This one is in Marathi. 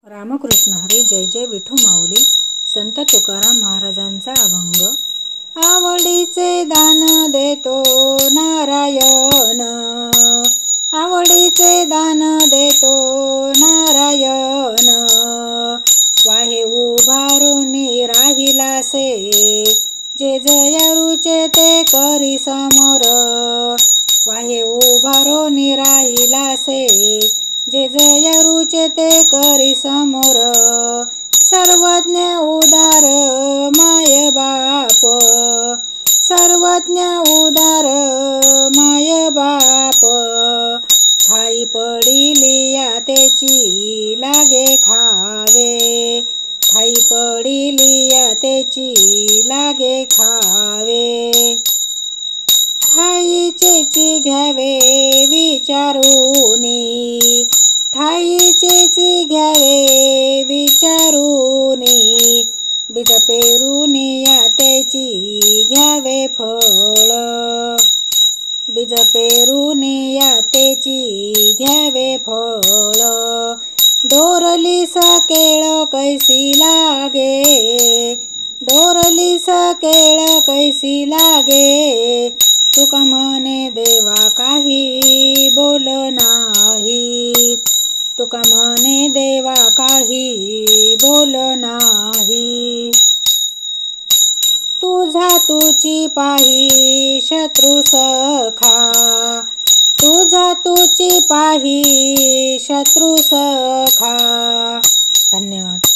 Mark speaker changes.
Speaker 1: रामकृष्ण हरी. जय जय विठू माऊली. संत तुकाराम महाराजांचा अभंग. आवडीचे दान देतो नारायण, आवडीचे दान देतो नारायण. वाहे उभारून राहिलासे, जे जय रुचे ते करी समोर. वाहे उभारून राहिलासे, जे जय रुचे ते करी समोर. सर्वज्ञ उदार माय बाप, सर्वज्ञ उदार माय बाप. ठाई पडिलिया त्याची लागे खावे, ठाई पडिलिया त्याची लागे खावे. ठाईचेची घ्यावे विचारूनी, ठाईचेची घ्यावे विचारूनी. बीज पेरूनिया त्याची घ्यावे फळ, बीज पेरूनिया त्याची घ्यावे फळ. डोरली सकेळ कैसी लागे, डोरली सकेळ कैसी लागे. तुका म्हणे देवा काही बोल नाही, तुका म्हणे देवा काही बोल नाही. तुझा तुची पाही शत्रू सखा, तुझा तुची पाही शत्रू सखा. धन्यवाद.